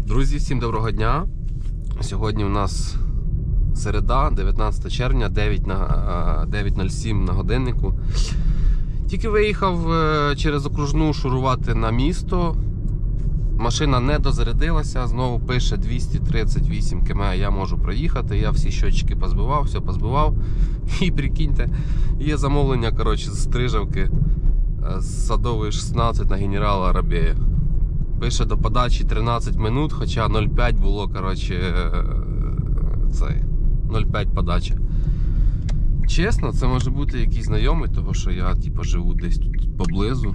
Друзі, всім доброго дня. Сьогодні у нас середа, 19 червня, 9:07 на годиннику. Тільки виїхав через окружну шурувати на місто. Машина не дозарядилася, знову пише 238 км я можу проїхати. Я всі щотчики позбивав, все позбивав. І прикиньте, є замовлення, коротше, з Стрижавки, з Садової 16 на генерала Арабея. Пише до подачі 13 минут, хоча 0,5 було, коротше, 0,5 подача. Чесно, це може бути якийсь знайомий, того що я типу, живу десь тут поблизу.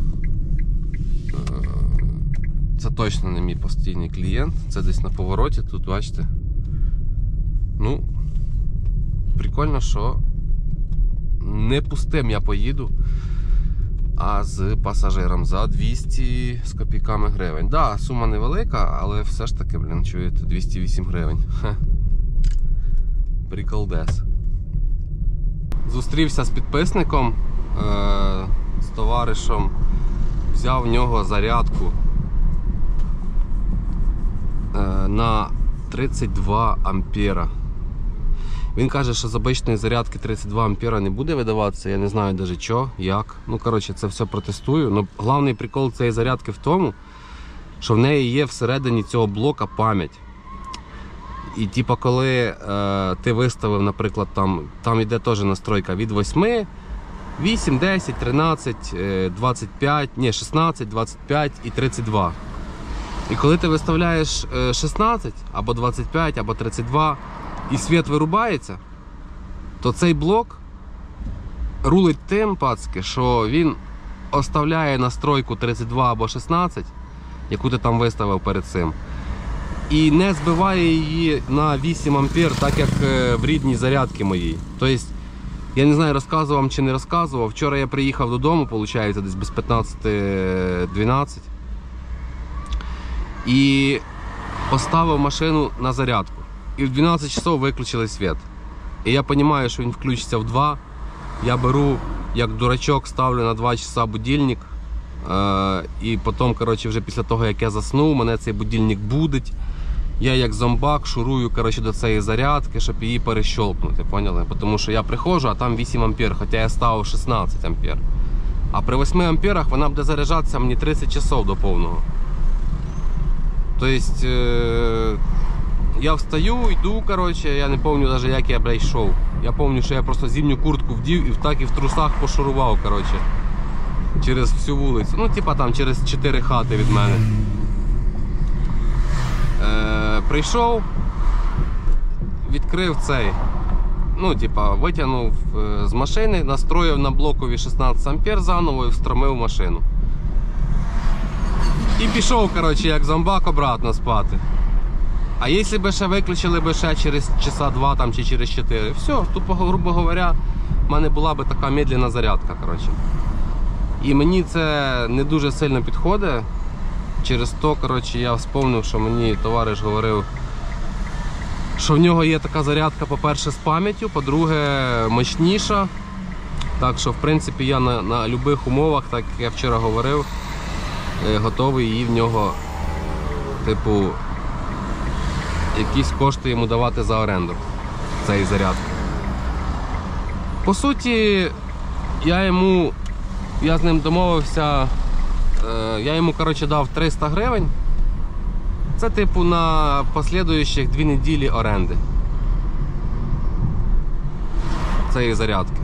Це точно не мій постійний клієнт, це десь на повороті, тут бачите. Ну, прикольно, що не пустим я поїду, а з пасажиром за 200 з копійками гривень. Да, сума невелика, але все ж таки, блін, чуєте, 208 гривень. Ха. Приколдес. Зустрівся з підписником, з товаришем, взяв в нього зарядку на 32 ампера. Він каже, що з обичної зарядки 32 ампера не буде видаватися, я не знаю навіть що, як. Ну, коротше, це все протестую. Но головний прикол цієї зарядки в тому, що в неї є всередині цього блока пам'ять. І типу, коли ти виставив, наприклад, там йде теж настройка від 8, 10, 13, 25, ні, 16, 25 і 32. І коли ти виставляєш 16, або 25, або 32, і світ вирубається, то цей блок рулить тим, пацки, що він оставляє настройку 32 або 16, яку ти там виставив перед цим, і не збиває її на 8 ампер, так як в рідній зарядці моїй. Тобто, я не знаю, розказував вам чи не розказував, вчора я приїхав додому, виходить, десь без 15-12, і поставив машину на зарядку. І в 12 часов виключили світ. І я розумію, що він включиться в 2. Я беру, як дурачок, ставлю на 2 часа будильник. І потім, коротше, вже після того, як я заснув, мене цей будильник будить. Я як зомбак шурую, коротше, до цієї зарядки, щоб її перещолкнути, поняли? Тому що я приходжу, а там 8 ампер, хоча я ставив 16 ампер. А при 8 амперах вона буде заряджатися мені 30 часов до повного. Тобто, я встаю, йду, коротше, я не пам'ятаю навіть, як я, блядь, йшов. Я пам'ятаю, що я просто зимню куртку вдів і так і в трусах пошурував, коротше, через всю вулицю. Ну, типа там через 4 хати від мене. Прийшов, відкрив цей, ну, типа, витягнув з машини, настроїв на блокові 16 ампер заново і встромив машину. І пішов, коротше, як зомбак обратно спати. А якщо б ще виключили б ще через часа 2 там, чи через 4, все, тупо, грубо говоря, в мене була б така медленна зарядка, коротше. І мені це не дуже сильно підходить. Через то, коротше, я вспомнив, що мені товариш говорив, що в нього є така зарядка, по-перше, з пам'яттю, по-друге, мощніша. Так що, в принципі, я на будь-яких умовах, так як я вчора говорив, готовий її в нього, типу, якісь кошти йому давати за оренду цієї зарядки. По суті, я з ним домовився, я йому, коротше, дав 300 гривень. Це, типу, на послідуючих 2 неділі оренди цієї зарядки.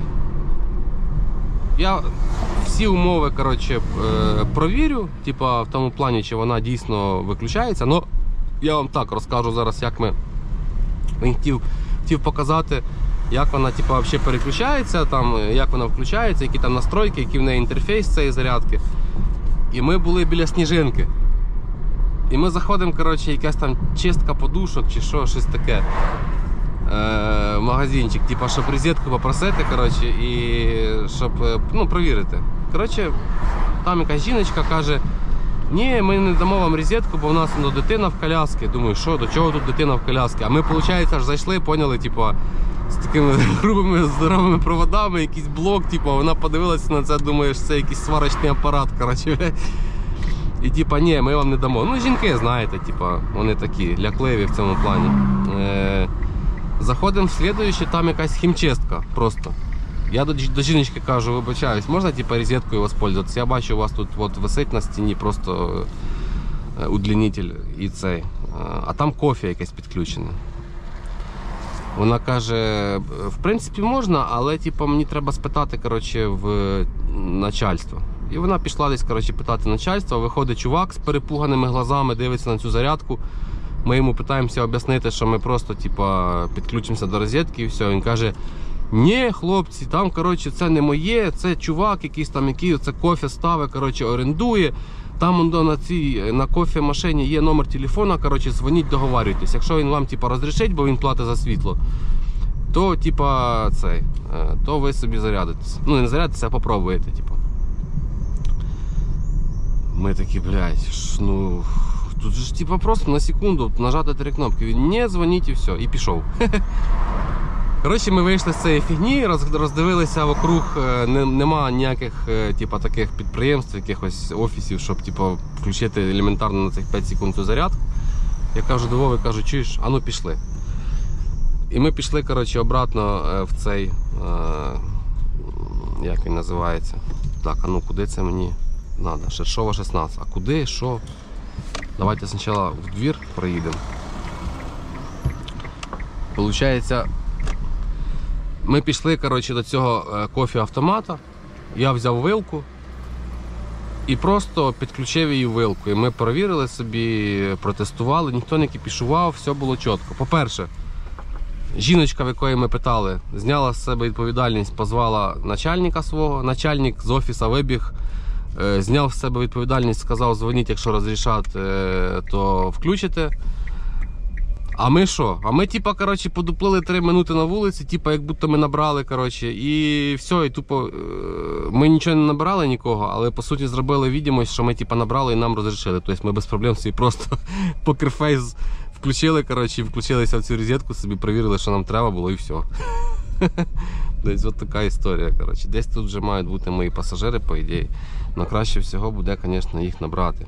Я всі умови, коротше, провірю, типу, в тому плані, чи вона дійсно виключається. Но я вам так розкажу зараз, як він хотів показати, як вона, типу, взагалі переключається, там, як вона включається, які там настройки, який в неї інтерфейс цієї зарядки. І ми були біля Сніжинки. І ми заходимо, коротше, якась там чистка подушок чи що, щось таке. Магазинчик, типу, щоб розетку попросити, коротше, і щоб, ну, провірити. Коротше, там якась жіночка каже: ні, ми не дамо вам розетку, бо в нас дитина в коляскі. Думаю, що, до чого тут дитина в коляскі? А ми, виходить, аж зайшли, поняли, типу, з такими грубими здоровими проводами, якийсь блок, типу, вона подивилася на це, думає, що це якийсь сварочний апарат, коротше. І типа, ні, ми вам не дамо. Ну, жінки, знаєте, типа, вони такі лякливі в цьому плані. Заходимо в слідуючий, там якась хімчистка просто. Я до жіночки кажу, вибачаюсь, можна типа розеткою воспользуватися? Я бачу, у вас тут от висить на стіні просто удлінитель і цей. А там кофе якесь підключене. Вона каже, в принципі можна, але типу, мені треба спитати, коротше, в начальство. І вона пішла десь, коротше, питати начальство. Виходить чувак з перепуганими глазами, дивиться на цю зарядку. Ми йому питаємося об'яснити, що ми просто типу, підключимося до розетки і все. Він каже, ні, хлопці, там, коротше, це не моє, це чувак якийсь там, який це кофе ставить, коротше, орендує. Там на кофемашині є номер телефона, коротше, дзвоніть, договарюйтесь. Якщо він вам типу, розрішить, бо він платить за світло, то типа, то ви собі зарядитесь. Ну, не зарядитесь, а попробуєте. Типу. Ми такі, блядь, ну, тут же типа, просто на секунду нажати 3 кнопки. Він, не, дзвоніть і все, і пішов. Коротше, ми вийшли з цієї фігні, роздивилися вокруг, нема ніяких типу, таких підприємств, якихось офісів, щоб типу, включити елементарно на цих 5 секунд цю зарядку. Я кажу до Вови, кажу, чуєш, а ну пішли. І ми пішли, коротше, обратно в цей, як він називається, так, а ну куди це мені треба, Шершова 16, а куди, що? Давайте спочатку в двір проїдемо. Получається, ми пішли, коротше, до цього кофе-автомата, я взяв вилку і просто підключив її вилку. І ми перевірили собі, протестували, ніхто не кипішував, все було чітко. По-перше, жіночка, в якої ми питали, зняла з себе відповідальність, позвала начальника свого, начальник з офісу вибіг, зняв з себе відповідальність, сказав, дзвоніть, якщо розрішать, то включите. А ми що? А ми, типа, коротше, подуплили 3 минути на вулиці, типа, як будто ми набрали, коротше, і все, і тупо, ми нічого не набрали нікого, але, по суті, зробили відомість, що ми, типа, набрали і нам розрішили. Тобто ми без проблем собі просто покерфейс включили, коротше, і включилися в цю розетку, собі перевірили, що нам треба було, і все. Десь от така історія, коротше. Десь тут вже мають бути мої пасажири, по ідеї. Але краще всього буде, звісно, їх набрати.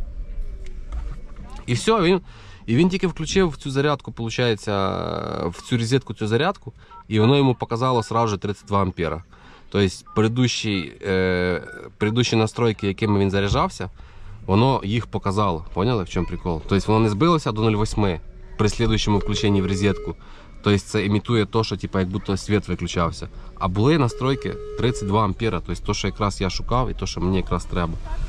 І все, він тільки включив в цю зарядку, виходить, в цю розетку цю зарядку, і воно йому показало сразу же 32 ампера. Тобто предыдущі настройки, якими він заряджався, воно їх показало. Поняли, в чому прикол? Тобто воно не збилося до 0,8 при слідуючому включенні в розетку. Тобто це імітує те, що типу, як будто світ виключався. А були настройки 32 ампера, тобто те, що якраз я шукав і те, що мені якраз треба.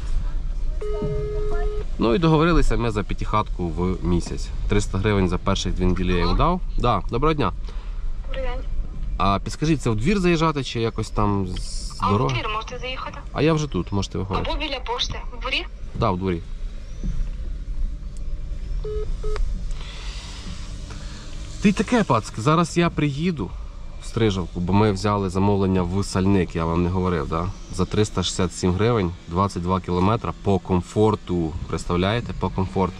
Ну і договорилися ми за п'ятихатку в місяць. 300 гривень за перших 2 неділі я їм дав. Да, доброго дня. Добрий день. А підскажіть, це в двір заїжджати чи якось там з дороги? А в двір можете заїхати? А я вже тут, можете виходити. Або біля пошти. В дворі? Так, да, в дворі. Ти таке, пацки, зараз я приїду в Стрижівку, бо ми взяли замовлення в Сальник, я вам не говорив, да? За 367 гривень, 22 кілометри по комфорту. Представляєте? По комфорту.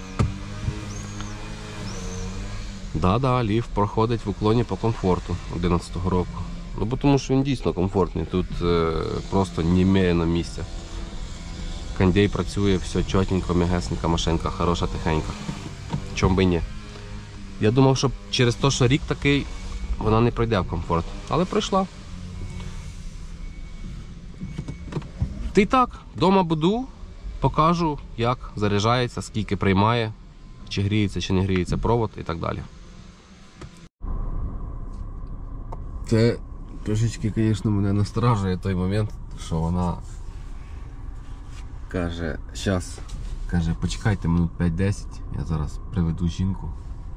Да, ліфт проходить в уклоні по комфорту 11-го року. Ну, бо тому що він дійсно комфортний, тут просто немерено місця. Кондей працює, все чотенько, м'ягесенька машинка, хороша, тихенька. Чом би ні. Я думав, що через те, що рік такий, вона не пройде в комфорт. Але пройшла. Та й так, вдома буду, покажу, як заряджається, скільки приймає, чи гріється, чи не гріється провод і так далі. Це трошечки, звісно, мене насторожує той момент, що вона каже, почекайте минут 5-10, я зараз приведу жінку.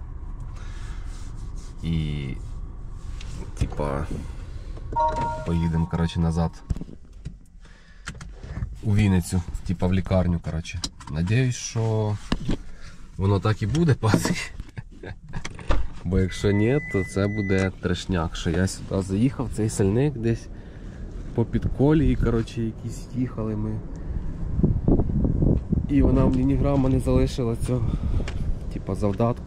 І типа поїдемо, коротше, назад у Вінницю, типа в лікарню, коротше. Надіюсь, що воно так і буде, пацки. Бо якщо ні, то це буде трешняк, що я сюди заїхав, цей Сальник десь по підколії, коротше, якісь їхали ми. І вона мені ні грама не залишила цього, типа, завдатку.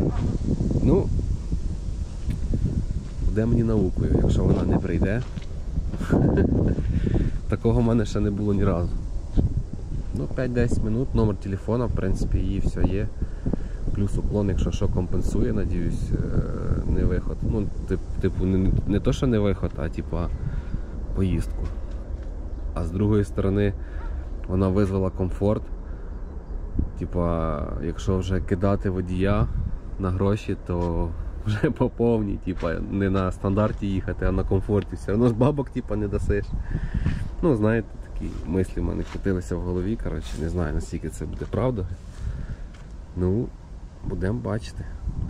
Ну, буде мені наукою, якщо вона не прийде, Такого в мене ще не було ні разу. Ну, 5-10 минут, номер телефона, в принципі, її все є. Плюс уклон, якщо що, компенсує, надіюсь, не виход. Ну, типу, не то, що не виход, а типа поїздку. А з другої сторони, вона визвала комфорт. Типа, якщо вже кидати водія на гроші, то вже по повній, типа, не на стандарті їхати, а на комфорті. Все одно ж бабок типа не дасиш. Ну, знаєте, такі мислі в мене крутилися в голові, коротше, не знаю, наскільки це буде правда. Ну, будемо бачити,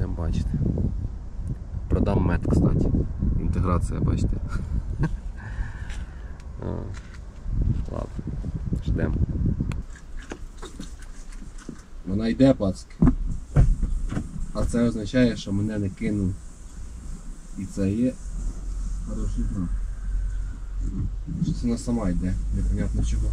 Продам мед, кстати. Інтеграція, бачите. Ладно, ждемо. Вона йде, пацки. А це означає, що мене не кинув. І це є хороший знак. Щось вона сама йде, непонятно чого.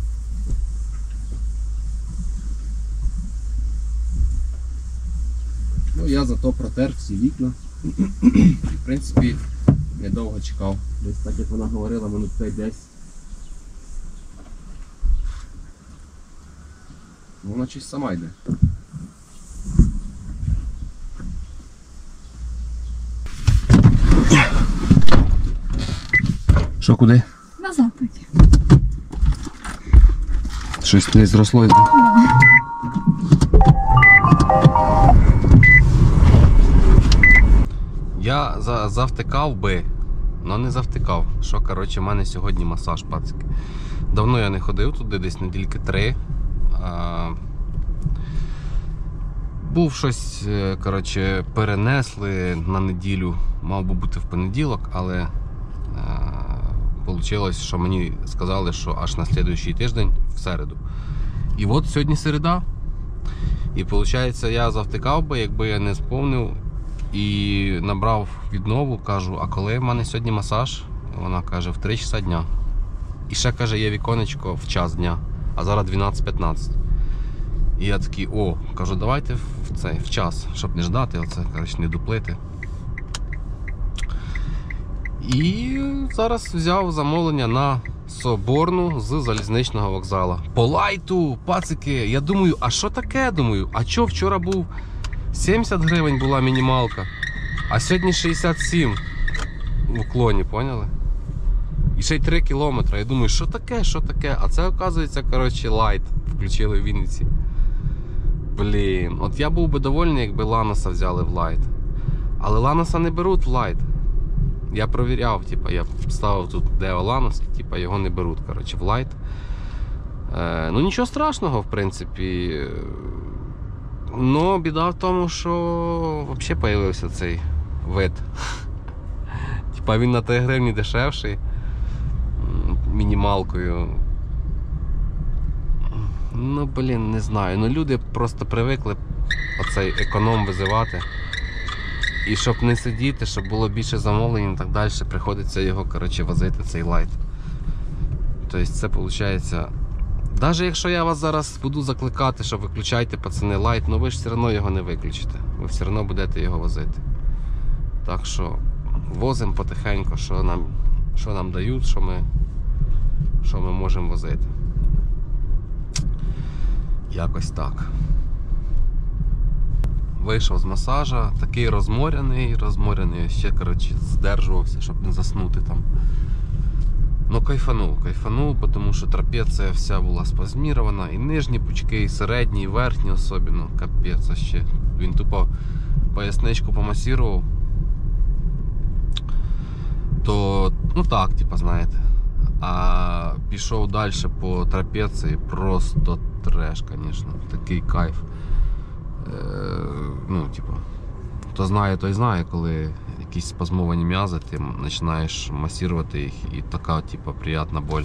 Ну, я зато протер всі вікна. І, в принципі, недовго чекав. Десь так, як вона говорила, минут 5-10. Вона щось сама йде. Що, куди? На западі. Щось не зросло. Я завтикав би, але не завтикав. Що, коротше, в мене сьогодні масаж, пацики. Давно я не ходив туди, десь недільки 3. Був щось, коротше, перенесли на неділю. Мав би бути в понеділок, але вийшло, що мені сказали, що аж на слідуючий тиждень, в середу. І от сьогодні середа. І виходить, я завтикав би, якби я не сповнив і набрав віднову, кажу, а коли в мене сьогодні масаж? Вона каже, в 3 часа дня. І ще, каже, є віконечко в час дня, а зараз 12:15. І я такий, кажу, давайте в час, щоб не ждати, оце, коротше, не дуплити. І зараз взяв замовлення на Соборну з залізничного вокзалу. По лайту, пацики, я думаю, а що таке, думаю? А що, вчора був 70 гривень була мінімалка, а сьогодні 67 в уклоні, поняли? І ще й 3 кілометри. Я думаю, що таке? А це, оказується, коротше, лайт включили в Вінниці. Блін, от я був би довольний, якби Ланоса взяли в лайт. Але Ланоса не беруть в лайт. Я провіряв, типа, я ставив тут Део Ланос, і типа, його не беруть, коротше, в лайт. Ну нічого страшного, в принципі. Но біда в тому, що взагалі з'явився цей вид. Типа він на 3 гривні дешевший. Мінімалкою. Ну, блін, не знаю. Ну люди просто привикли оцей економ визивати. І щоб не сидіти, щоб було більше замовлень і так далі, приходиться його, коротше, возити, цей лайт. Тобто це виходить... Навіть якщо я вас зараз буду закликати, що виключайте, пацани, лайт, ну ви ж все одно його не виключите. Ви все одно будете його возити. Так що возимо потихеньку, що нам дають, що ми можемо возити. Якось так. Вийшов з масажа, такий розморяний, ще, коротше, здержувався, щоб не заснути там. Ну, кайфанув, тому що трапеція вся була спазмірована, і нижні пучки, і середні, і верхні особливо, капець ще. Він тупо поясничку помасірував. То, ну так, типа, знаєте. А пішов далі по трапеції, просто треш, звісно, такий кайф. Ну, типу, хто знає, той знає, коли якісь спазмовані м'язи, ти починаєш масувати їх, і така, типу, приємна боль.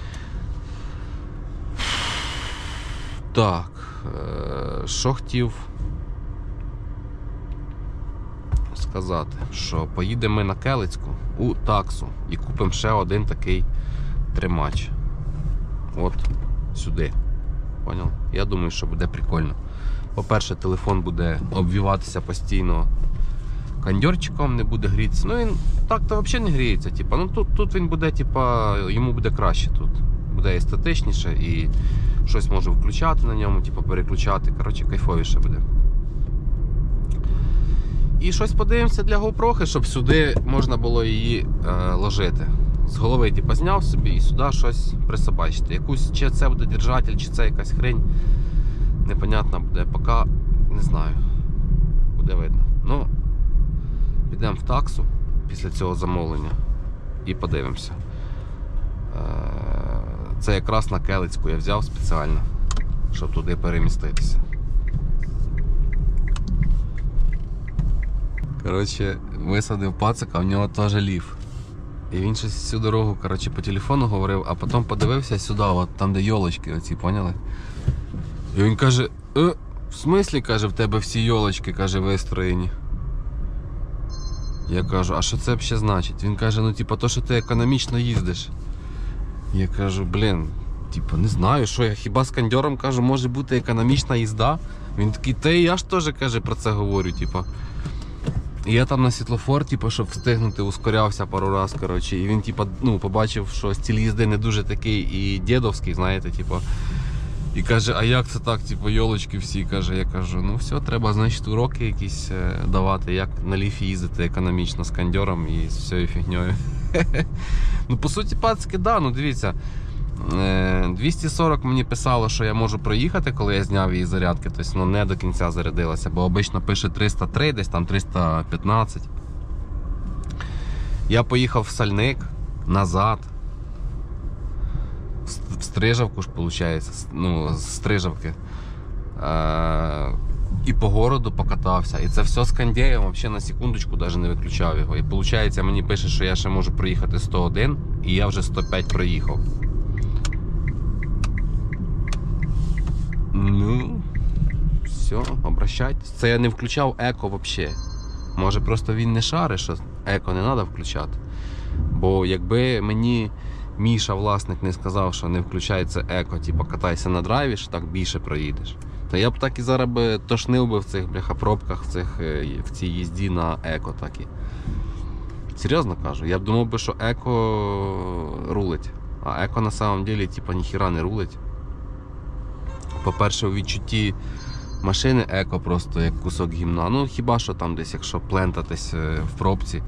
Так, що хотів сказати, що поїдемо ми на Келицьку у таксу і купимо ще один такий тримач. От сюди. Поняв? Я думаю, що буде прикольно. По-перше, телефон буде обвіватися постійно кондьорчиком, не буде грітися. Ну він так-то взагалі не гріється. Типу. Ну тут він буде, типу, йому буде краще тут. Буде естетичніше і щось можу включати на ньому, типу, переключати. Коротше, кайфовіше буде. І щось подивимося для GoPro, щоб сюди можна було її ложити. З голови типу, зняв собі і сюди щось присобачити. Якусь, чи це буде держатель, чи це якась хрень. Непонятно буде, поки не знаю. Буде видно. Ну, підемо в таксу після цього замовлення і подивимося. Це якраз на Келицьку я взяв спеціально, щоб туди переміститися. Коротше, висадив пацика, в нього теж ліф. І він щось всю дорогу, коротше, по телефону говорив, а потім подивився сюди, от там де йолочки оці, поняли? І він каже, в смислі, каже, в тебе всі йолочки, каже, вистроєні. Я кажу, а що це взагалі значить? Він каже, ну типа то, що ти економічно їздиш. Я кажу, блін, типа не знаю, що я хіба з кондьором, кажу, може бути економічна їзда? Він такий, та і я ж теж, каже, про це говорю, типа. І я там на світлофор, типу, щоб встигнути, ускорявся пару раз, коротше. І він, типу, ну, побачив, що стиль їзди не дуже такий і дєдовський, знаєте, типу. І каже, а як це так, типу, йолочки всі, каже. Я кажу, ну все, треба, значить, уроки якісь давати, як на ліфі їздити економічно з кондьором і з всією фігньою. Ну, по суті, пацки, да, ну, дивіться. 240 мені писало, що я можу проїхати, коли я зняв її зарядки, тобто ну, не до кінця зарядилася, бо обично пише 303, десь там 315. Я поїхав в Сальник, назад, в Стрижавку ж, виходить, ну, з Стрижавки. І по городу покатався. І це все з кондеєм, взагалі на секундочку навіть не виключав його. І виходить, мені пише, що я ще можу проїхати 101, і я вже 105 проїхав. Ну, все, обращайтесь. Це я не включав еко взагалі. Може просто він не шарить, що еко не треба включати. Бо якби мені Міша, власник, не сказав, що не включається еко, типу катайся на драйві, що так більше проїдеш, то я б так і зараз би тошнив би в цих бляха-пробках, в цій їзді на еко так і. Серйозно кажу, я б думав би, що еко рулить. А еко на самом деле, типу, ніхіра не рулить. По-перше, у відчутті машини еко просто як кусок гімна. Ну хіба що там десь, якщо плентатись в пробці,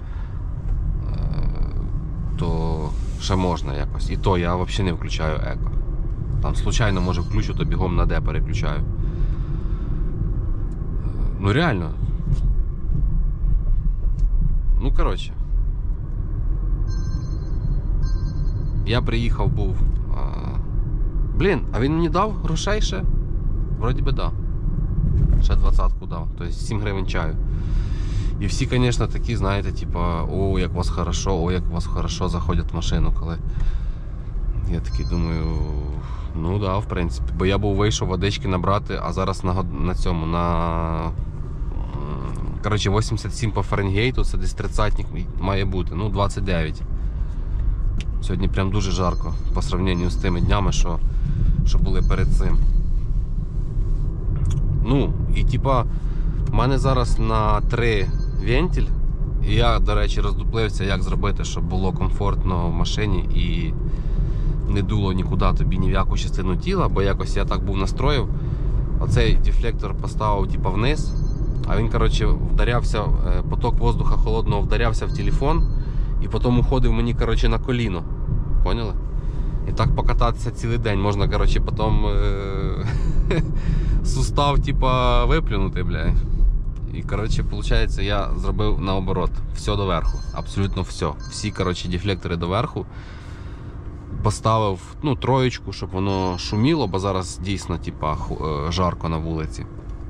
то ще можна якось. І то я взагалі не включаю еко. Там случайно, може, включу, то бігом на Д переключаю. Ну реально. Ну коротше. Я приїхав, був. Блін, а він мені дав грошей ще? Вроді би да. Ще 20-ку дав, тобто 7 гривень чаю. І всі, звісно, такі, знаєте, типа, о, як вас хорошо, о, як вас хорошо заходять в машину, коли. Я такий думаю, ну да, в принципі. Бо я був вийшов водички набрати, а зараз на цьому, коротше, 87 по Фаренгейту, це десь 30-ник має бути, ну 29. Сьогодні прям дуже жарко по сравненню з тими днями, що були перед цим. Ну, і типа, в мене зараз на 3 вентиль. І я, до речі, роздуплився, як зробити, щоб було комфортно в машині і не дуло нікуди тобі ні в яку частину тіла, бо якось я так був настроїв. Оцей дефлектор поставив типа вниз, а він, коротше, вдарявся, поток воздуха холодного вдарявся в телефон і потім уходив мені, коротше, на коліно. Поняли? І так покататися цілий день. Можна, коротше, потім сустав, типа, виплюнути, бля. І, коротше, виходить, я зробив наоборот. Все доверху. Абсолютно все. Всі, коротше, дефлектори доверху. Поставив, ну, 3, щоб воно шуміло, бо зараз дійсно, типа, жарко на вулиці.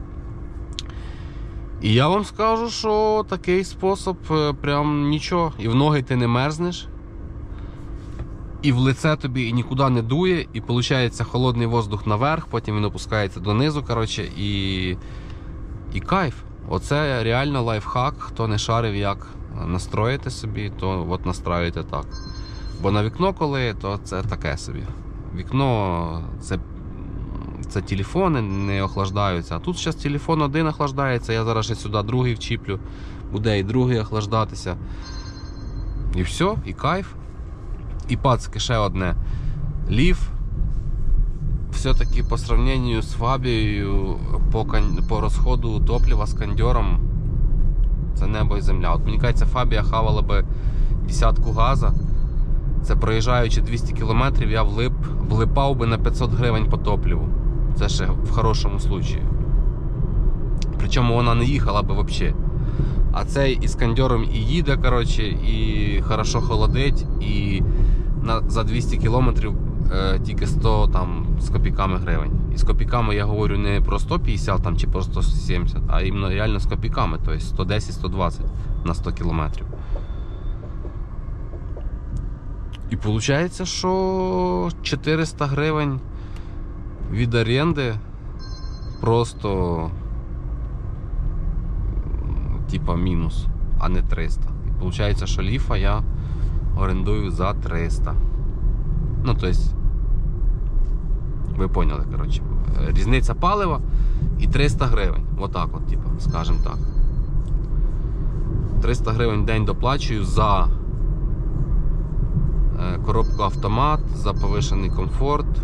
І я вам скажу, що такий спосіб прям нічого. І в ноги ти не мерзнеш, і в лице тобі і нікуди не дує, і виходить холодний воздух наверх, потім він опускається донизу, коротше, і кайф. Оце реально лайфхак, хто не шарив, як настроїти собі, то от настраюєте так. Бо на вікно коли, то це таке собі. Вікно, це телефони не охлаждаються. А тут зараз телефон один охлаждається, я зараз ще сюди другий вчіплю. буде і другий охлаждатися. І все, і кайф. І пацки, ще одне. Ліф все-таки по сравнению з Фабією по розходу топлива з кондьором це небо і земля. От мені кажеться, Фабія хавала би десятку газа. Це проїжджаючи 200 км, я влипав би на 500 гривень по топливу. Це ще в хорошому случаї. Причому вона не їхала би взагалі. А цей із кондьором і їде, коротше, і хорошо холодить, і за 200 км тільки 100 там, з копійками гривень. І з копійками я говорю не про 150 там, чи про 170, а іменно реально з копійками, тобто 110-120 на 100 км. І виходить, що 400 гривень від оренди просто типа мінус, а не 300. І виходить, що ліфа я орендую за 300. Ну, тобто, ви поняли, коротше. Різниця палива і 300 гривень. Отак от, типа, скажімо так. 300 гривень в день доплачую за коробку автомат, за повишений комфорт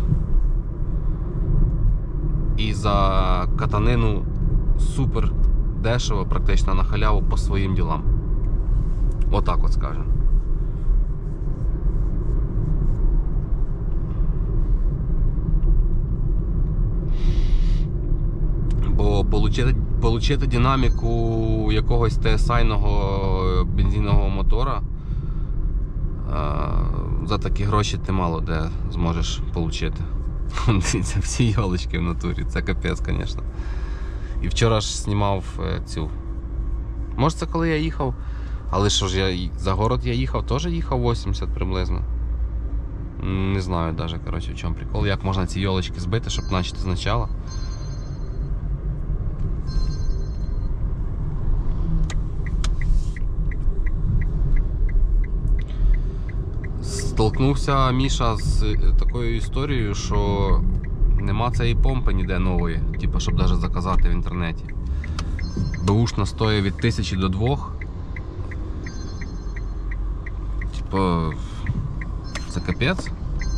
і за катанину супер дешево, практично на халяву по своїм ділам. Отак от скажемо. Бо получити динаміку якогось TSI-ного бензинового мотора за такі гроші ти мало де зможеш отримати. Дивіться, всі йолочки в натурі, це капець, звісно. І вчора ж знімав цю. Може це коли я їхав, але що ж, за город я їхав, теж їхав 80 приблизно. Не знаю навіть, коротше, в чому прикол. Як можна ці йолочки збити, щоб почати спочатку. Столкнувся Міша з такою історією, що нема цієї помпи ніде нової, типу, щоб навіть заказати в інтернеті. Бушна стоїть від 1000 до 2. Типу, це капець.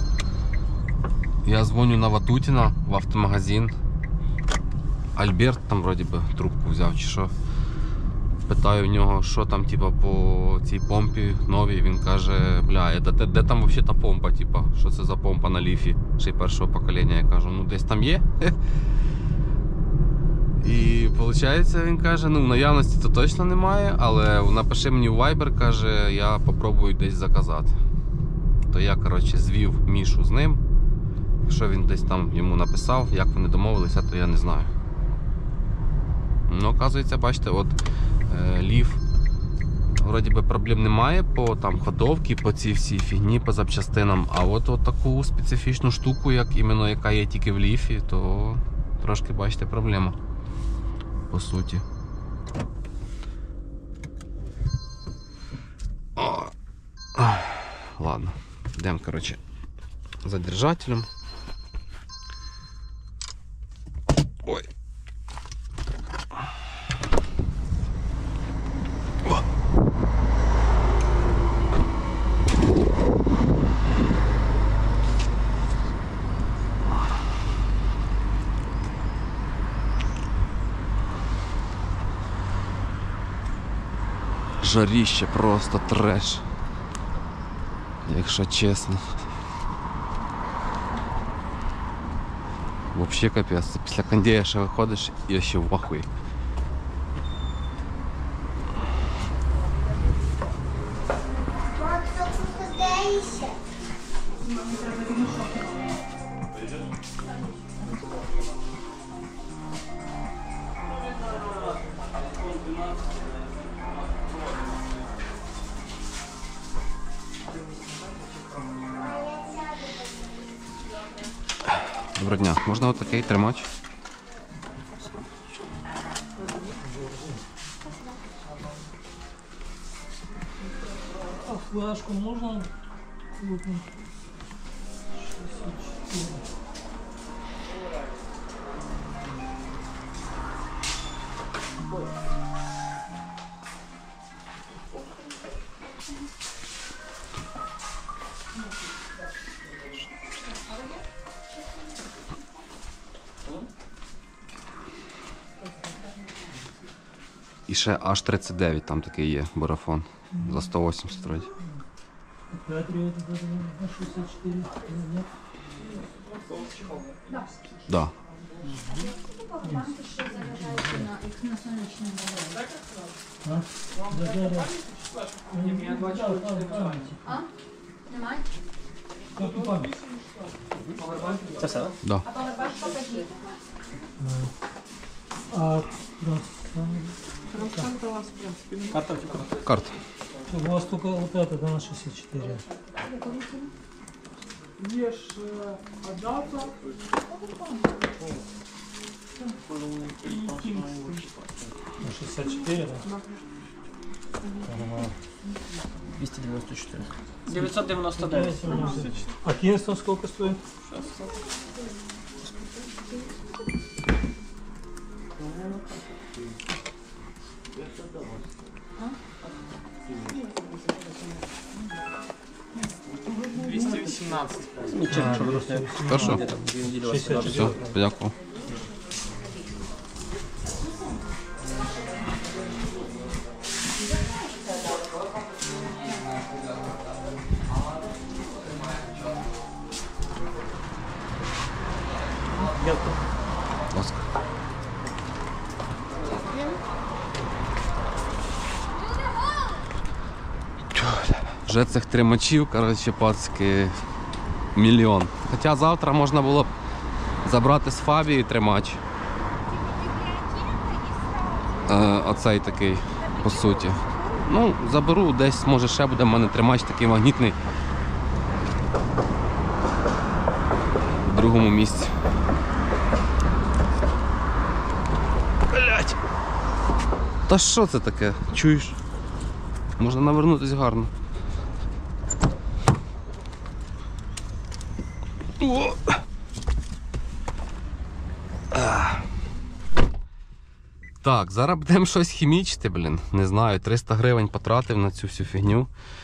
Я дзвоню на Ватутіна в автомагазин. Альберт там вроді би трубку взяв чи що. Питаю в нього, що там типу, по цій помпі новій. Він каже, бля, де там взагалі та помпа, типу, що це за помпа на ліфі, ще й першого покоління. Я кажу, ну десь там є. І виходить, він каже, ну в наявності то точно немає, але напиши мені в Viber, каже, я попробую десь заказати. То я, коротше, звів Мішу з ним. Якщо він десь там йому написав, як вони домовилися, то я не знаю. Ну, оказується, бачите, от ліф, вроді би проблем немає по там ходовці, по цій всій фігні, по запчастинам. А от таку специфічну штуку, як іменно яка є тільки в ліфі, то трошки, бачите, проблема. По суті. Ладно, йдемо, коротше, за держателем. Ой. Жаріще просто треш, якщо чесно. Вообще капець, після кондея ще виходиш і ще в ахуї. Доброго дня, можна отакий тримач? А флешку можна? І ще аж 39 там такий є марафон. За 180 вроді. Патриот это на 64. Нет? Да. А? Да. А? Немає? Как память? Це все? Да. А повербаш покажіть. А Карта Карта. у вас только вот это, да, на 64. На 64, да? 294. 999. А Кинстон сколько стоит? Нічого, що просто Хорошо. 2 неділі вас 64. Все, подякував. Будь ласка. Вже цих тримачів, коротше, пацки, мільйон. Хоча завтра можна було б забрати з Фабії тримач. Оцей такий, по суті. Ну, заберу, десь, може, ще буде в мене тримач такий магнітний. В другому місці. Блять! Та що це таке? Чуєш? Можна навернутися гарно. О! Так, зараз будемо щось хімічити, блін. Не знаю, 300 гривень потратив на цю всю фігню.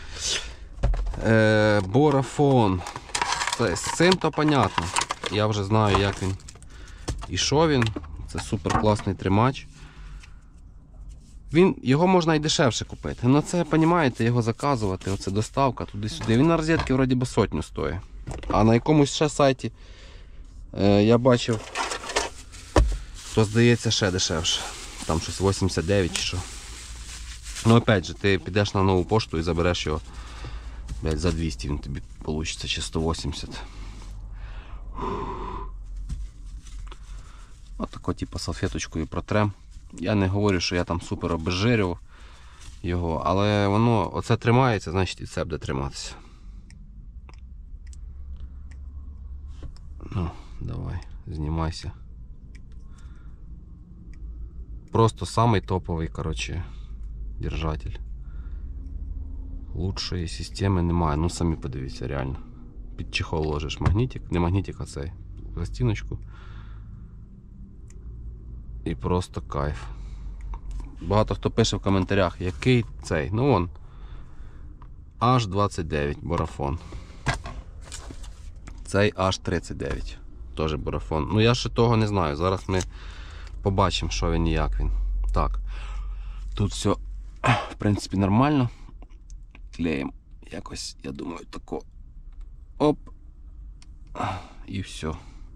Борафон. З цим то понятно. Я вже знаю, як він і що він. Це супер класний тримач. Його можна і дешевше купити. Ну це, розумієте, його заказувати, оце доставка туди-сюди. Він на розетки вроді би 100 стоїть. А на якомусь ще сайті я бачив, то здається ще дешевше. Там щось 89 чи що. Ну опять же, ти підеш на нову пошту і забереш його, блядь, за 200 він тобі вийде, чи 180. Отако, типу, салфеточкою протрем. Я не говорю, що я там супер обезжирював його, але воно оце тримається, значить і це буде триматися. Ну, давай, знімайся. Просто самий топовий, короче, держатель. Лучшої системи немає. Ну самі подивіться, реально. Під чехол ложиш магнітик, не магнітик, а цей, пластиночку. І просто кайф. Багато хто пише в коментарях, який цей. Ну вон. Аж 29 борафон. Цей аж 39. Теж борафон. Ну я ще того не знаю. Зараз ми побачимо, що він і як він. Так. Тут все, в принципі, нормально. Клеїмо якось, я думаю, тако. Оп. І все.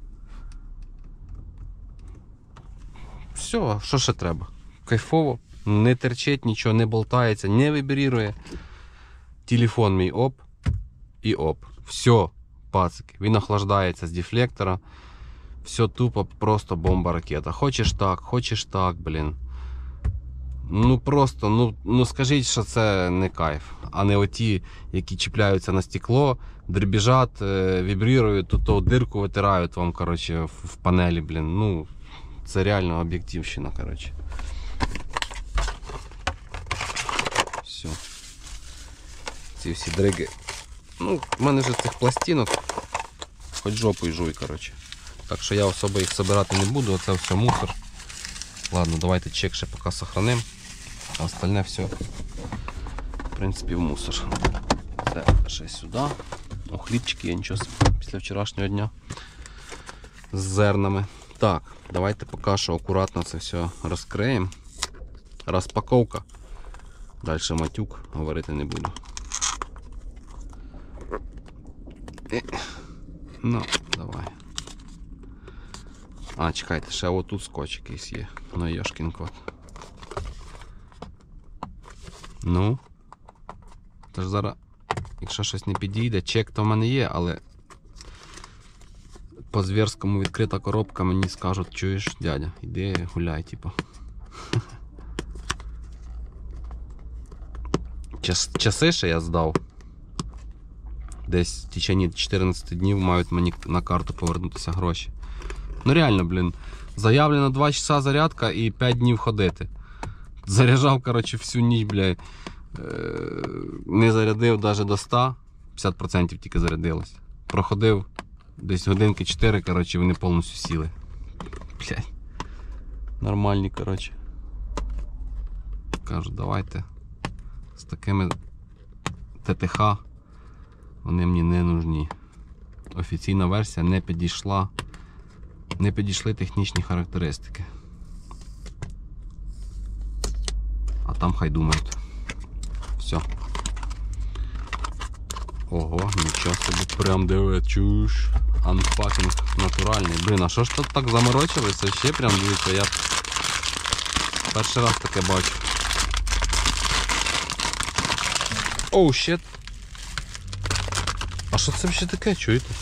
Все, що ще треба? Кайфово, не терчить, нічого не болтається, не вибрірує. Телефон мій оп і оп. Все, пацики, він охлаждається з дефлектора. Все тупо, просто бомба-ракета. Хочеш так, блін. Ну просто, ну скажіть, що це не кайф. А не оті, які чіпляються на стекло, дребіжать, вібрірують, то дирку витирають вам, коротше, в панелі, блін. Ну, це реально об'єктивщина, коротше. Все. Ці всі дриги. Ну, в мене вже цих пластинок хоч жопою жуй, коротше. Так що я особо їх збирати не буду, оце все мусор. Ладно, давайте чек ще поки сохраним. А остальне все, в принципі, в мусор. Це ще сюди. О, хлібчики є, нічого після вчорашнього дня. З зернами. Так, давайте поки що акуратно це все розкриємо. Розпаковка. Далі матюк, говорити не буду. Ну, давай. А, чекайте, ще отут скотч якийсь є. Ну, йошкін кот. Ну. Тож зараз, якщо щось не підійде, чек то в мене є, але по звірському відкрита коробка, мені скажуть, чуєш, дядя, іди гуляй, типу. Часи ще я здав. Десь в течение 14 днів мають мені на карту повернутися гроші. Ну реально, блін. Заявлено 2 часа зарядка і 5 днів ходити. Заряджав, коротше, всю ніч, бля. Не зарядив навіть до 100. 50% тільки зарядилось. Проходив десь годинки 4, коротше, вони повністю сіли. Блядь. Нормальні, коротше. Кажу, давайте з такими ТТХ вони мені не нужні. Офіційна версія не підійшла. Не підійшли технічні характеристики. А там хай думають. Все. Ого, нічого собі, прям диви, чуш. Анпакінг натуральний. Блін, а що ж тут так заморочилися? Ще прям дивіться, я перший раз таке бачу. Оу, щет. А що це взагалі таке, чуєте?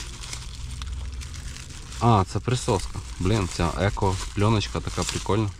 А, це присоска. Блін, ця еко-пленочка така прикольна.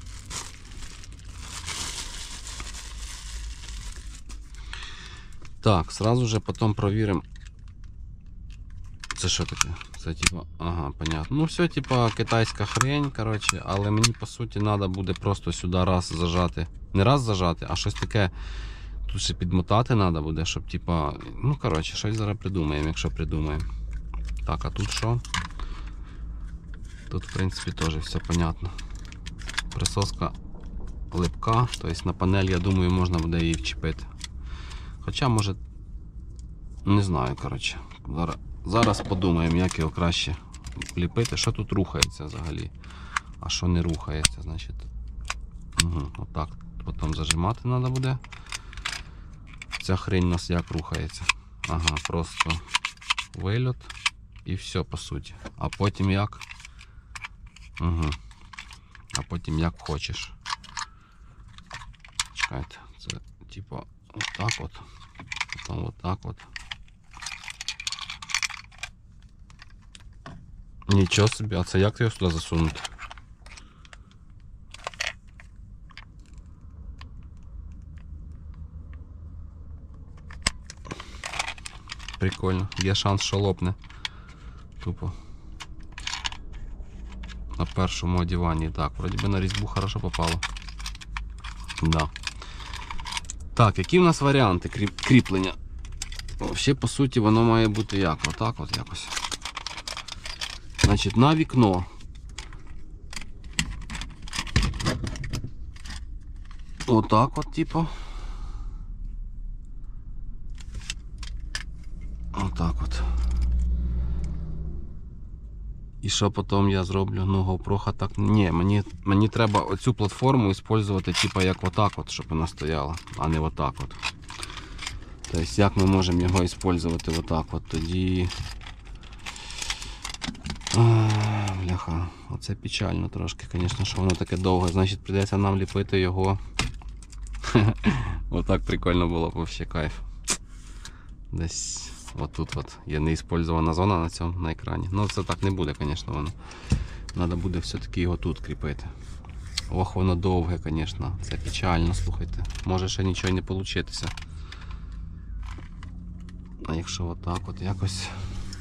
Так, сразу же потом провіримо. Це що таке? Це типа, ага, понятно. Ну все, типа китайська хрень, коротше, але мені по суті треба буде просто сюди раз зажати. Не раз зажати, а щось таке. Тут ще підмотати треба буде, щоб типа, ну коротше, щось зараз придумаємо, якщо придумаємо. Так, а тут що? Тут в принципі теж все понятно. Присоска липка, тобто на панель, я думаю, можна буде її вчепити. Хоча, може, не знаю, коротше. Зараз подумаємо, як його краще ліпити. Що тут рухається взагалі? А що не рухається, значить. Угу, отак. Потім зажимати треба буде. Ця хрень у нас як рухається? Ага, просто вильот і все, по суті. А потім як? Угу. А потім як хочеш. Чекайте, це типа отак от. Потім отак от. Нічого собі, а це як його сюди засунути? Прикольно, є шанс, що лопне. Тупо. На першому одіванні. Так, вроді би на різьбу хорошо попало. Да. Так, які в нас варіанти кріплення? Взагалі, по суті, воно має бути як? Отак от якось. Значить, на вікно. Отак от, типу. Отак от. І що потім я зроблю? Ну, GoPro так. Ні, мені треба оцю платформу використовувати, типу, як отак от, щоб вона стояла, а не отак от. Тобто, як ми можемо його використовувати отак от, тоді... Бляха, оце печально трошки, звісно, що воно таке довге. Значить, прийдеться нам ліпити його. Отак прикольно було, взагалі кайф. Десь отут от є неіспользована зона на цьому, на екрані. Ну це так не буде, звісно, воно. Треба буде все-таки його тут кріпити. Ох, воно довге, звісно. Це печально, слухайте. Може ще нічого й не вийти. А якщо отак от якось...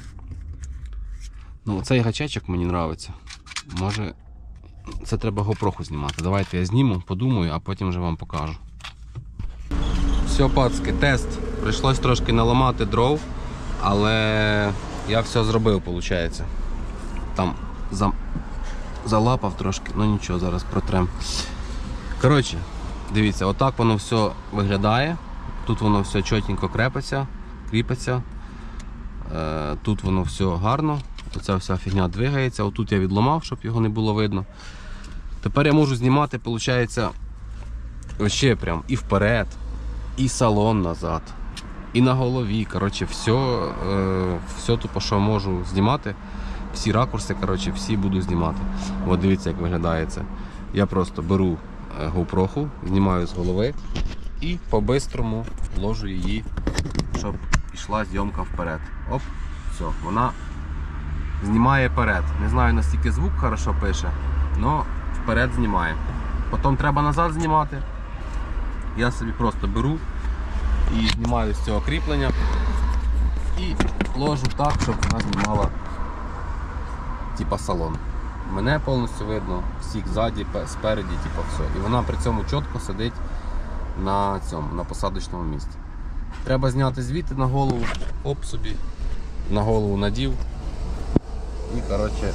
Ну, цей гачечок мені подобається. Може, це треба GoPro знімати. Давайте я зніму, подумаю, а потім вже вам покажу. Все, пацки, тест. Прийшлось трошки наламати дров, але я все зробив, виходить. Там залапав трошки, ну нічого, зараз протрем. Коротше, дивіться, отак воно все виглядає. Тут воно все чотенько кріпиться. Тут воно все гарно. Оця вся фігня двигається. Отут я відломав, щоб його не було видно. Тепер я можу знімати, виходить, Вообще прям і вперед, і салон назад, і на голові. Коротше, все тупо, що можу знімати. Всі ракурси, коротше, всі буду знімати. От дивіться, як виглядає це. Я просто беру GoPro, знімаю з голови і по-бистрому ложу її, щоб йшла зйомка вперед. Оп, все, вона знімає вперед. Не знаю, наскільки звук хорошо пише, але вперед знімає. Потім треба назад знімати. Я собі просто беру і знімаю з цього кріплення і ложу так, щоб вона знімала типа салон. Мене повністю видно, всіх ззаді, спереді, типа все. І вона при цьому чітко сидить на посадочному місці. Треба зняти звідти на голову, оп собі, на голову надів і коротше,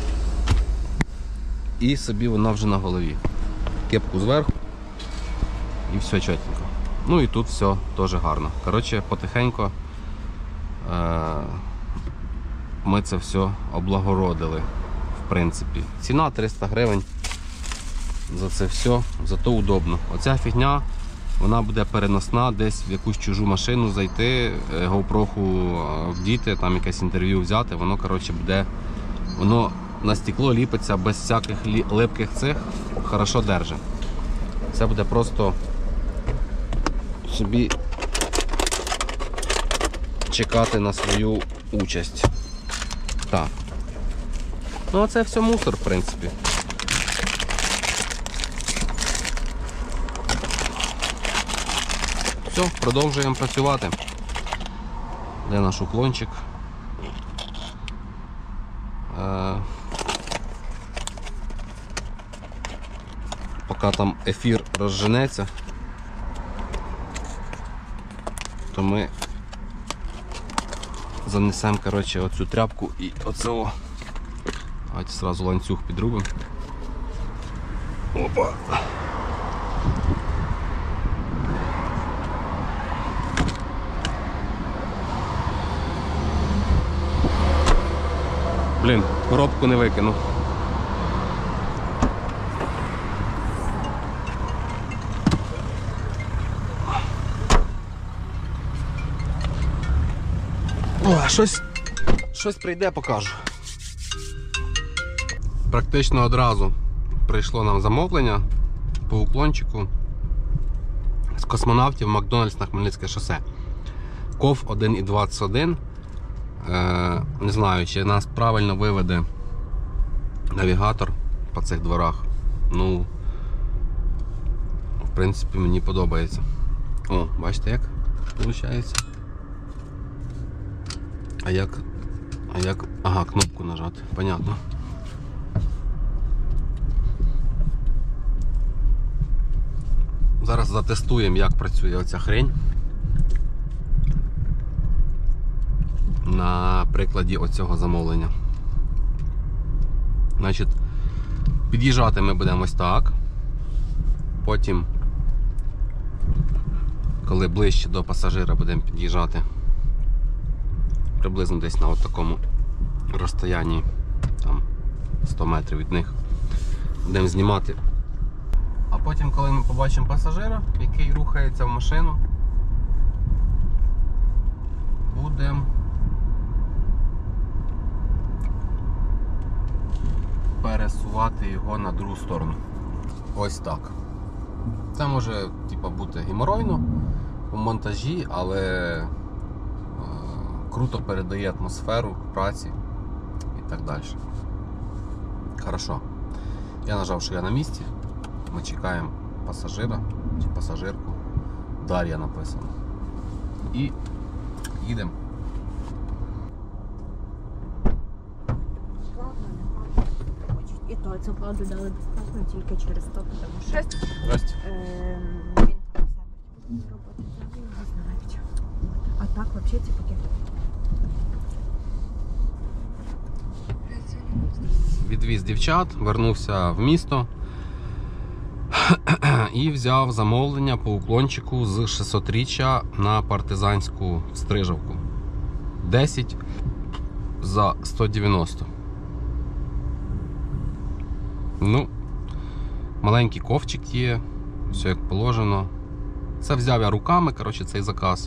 і собі вона вже на голові. Кепку зверху і все чотенько. Ну і тут все теж гарно. Коротше, потихеньку ми це все облагородили, в принципі. Ціна 300 гривень за це все, зато удобно. Оця фігня, вона буде переносна, десь в якусь чужу машину зайти, GoPro вдіти, там якесь інтерв'ю взяти, воно, коротше, буде, воно на стекло ліпиться без всяких липких цих, хорошо держить. Це буде просто собі чекати на свою участь. Так. Ну а це все мусор, в принципі. Все, продовжуємо працювати. Де наш уклончик? Поки там ефір розженеться, то ми занесемо, коротше, оцю тряпку і оцього. Давайте сразу ланцюг підрубимо. Опа! Блін, коробку не викинув. О, щось прийде, покажу. Практично одразу прийшло нам замовлення по уклончику з космонавтів Макдональдс на Хмельницьке шосе. КОВ 1.21. Не знаю, чи нас правильно виведе навігатор по цих дворах. Ну, в принципі, мені подобається. О, бачите, як виходить? А як? Ага, кнопку нажати, понятно. Зараз затестуємо, як працює оця хрень. На прикладі оцього замовлення. Значить, під'їжджати ми будемо ось так. Потім, коли ближче до пасажира, будемо під'їжджати приблизно десь на такому розстоянні, там 100 метрів від них. Будемо знімати. А потім, коли ми побачимо пасажира, який рухається в машину, будемо пересувати його на другу сторону. Ось так. Це може бути геморройно у монтажі, але круто передає атмосферу праці і так далі. Хорошо. Я нажав, що я на місці. Ми чекаємо пасажира чи пасажирку. Дар'я написано. І їдемо. І то цю владу дали безплатно тільки через то, тому що Здрасте. він там себе роботи не знають. А так взагалі ці пакети. Відвіз дівчат, вернувся в місто і взяв замовлення по уклончику з 600-річчя на партизанську Стрижівку. 10 за 190. Ну, маленький ковчик є, все як положено. Це взяв я руками, коротше, цей заказ.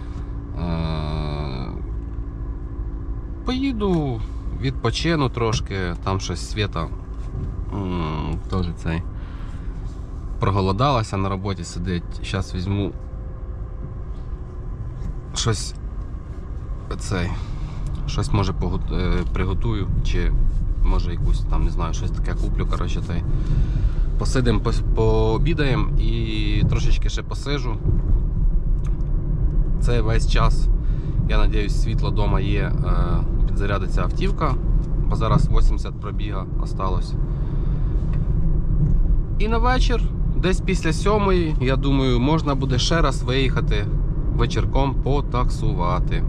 Поїду, відпочину трошки, там щось Свята теж цей проголодалася, на роботі сидить. Зараз візьму щось може приготую, чи може якусь там, не знаю, щось таке куплю, коротше, посидимо, пообідаємо і трошечки ще посижу. Це весь час, я сподіваюся, світло вдома є, підзарядиться автівка, бо зараз 80 пробіга осталось. І на вечір, десь після 7-ї, я думаю, можна буде ще раз виїхати вечірком потаксувати.